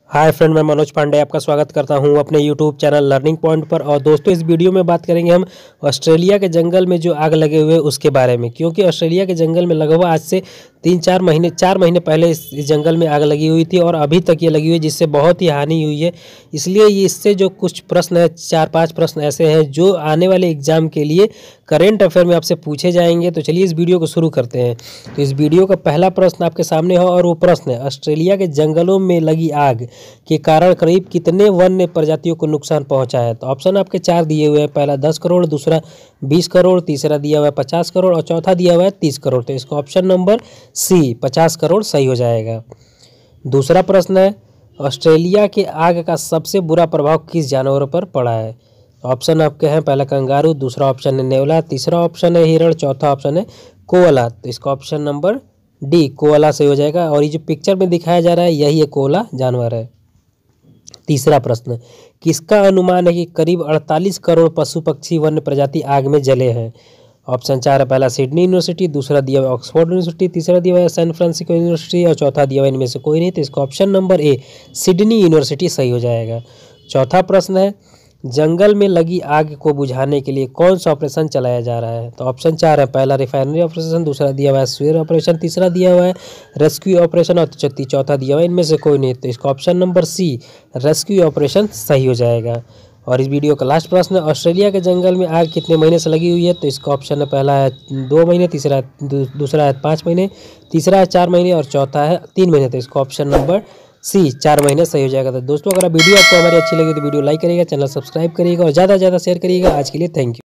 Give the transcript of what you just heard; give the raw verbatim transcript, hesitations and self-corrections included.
Hi friend, मैं मनोज पांडे आपका स्वागत करता हूं अपने यूट्यूब चैनल लर्निंग पॉइंट पर। और दोस्तों, इस वीडियो में बात करेंगे हम ऑस्ट्रेलिया के जंगल में जो आग लगे हुए उसके बारे में। क्योंकि ऑस्ट्रेलिया के जंगल में लगभग आज से तीन चार महीने चार महीने पहले इस इस जंगल में आग लगी हुई थी और अभी तक ये लगी हुई है, जिससे बहुत ही हानि हुई है। इसलिए ये इससे जो कुछ प्रश्न है, चार पाँच प्रश्न ऐसे हैं जो आने वाले एग्जाम के लिए करेंट अफेयर में आपसे पूछे जाएंगे। तो चलिए इस वीडियो को शुरू करते हैं। तो इस वीडियो का पहला प्रश्न आपके सामने हो और वो प्रश्न है, ऑस्ट्रेलिया के जंगलों में लगी आग के कारण करीब कितने वन्य प्रजातियों को नुकसान पहुंचा है। तो ऑप्शन आपके चार दिए हुए हैं। पहला दस करोड़, दूसरा बीस करोड़, तीसरा दिया हुआ है पचास करोड़ और चौथा दिया हुआ है तीस करोड़। तो इसका ऑप्शन नंबर सी पचास करोड़ सही हो जाएगा। दूसरा प्रश्न है, ऑस्ट्रेलिया के आग का सबसे बुरा प्रभाव किस जानवर पर पड़ा है। ऑप्शन आपके हैं, पहला कंगारू, दूसरा ऑप्शन है नेवला, तीसरा ऑप्शन है हिरण, चौथा ऑप्शन है कोअला। तो इसका ऑप्शन नंबर डी कोअला सही हो जाएगा। और ये जो पिक्चर में दिखाया जा रहा है यही एक कोअला जानवर है। तीसरा प्रश्न, किसका अनुमान है कि करीब अड़तालीस करोड़ पशु पक्षी वन्य प्रजाति आग में जले हैं। ऑप्शन चार है, पहला सिडनी यूनिवर्सिटी, दूसरा दिया हुआ ऑक्सफोर्ड यूनिवर्सिटी, तीसरा दिया हुआ है सैन फ्रांसिस्को यूनिवर्सिटी और चौथा दिया हुआ इनमें से कोई नहीं। तो इसका option number A Sydney University सही हो जाएगा। चौथा प्रश्न है, जंगल में लगी आग को बुझाने के लिए कौन सा ऑपरेशन चलाया जा रहा है। तो ऑप्शन चार है, पहला रिफाइनरी ऑपरेशन, दूसरा दिया हुआ है स्वेर ऑपरेशन, तीसरा दिया हुआ है रेस्क्यू ऑपरेशन और चौथा दिया हुआ है इनमें से कोई नहीं। तो इसका option number C rescue operation सही हो जाएगा। और इस वीडियो का लास्ट प्रश्न है, ऑस्ट्रेलिया के जंगल में आग कितने महीने से लगी हुई है। तो इसका ऑप्शन है, पहला है दो महीने, तीसरा है दूसरा है पाँच महीने, तीसरा है चार महीने और चौथा है तीन महीने। तो इसका ऑप्शन नंबर सी चार महीने सही हो जाएगा। तो दोस्तों, अगर वीडियो आपको हमारी अच्छी लगी तो वीडियो लाइक करिएगा, चैनल सब्सक्राइब करिएगा और ज़्यादा से ज़्यादा शेयर करिएगा। आज के लिए थैंक यू।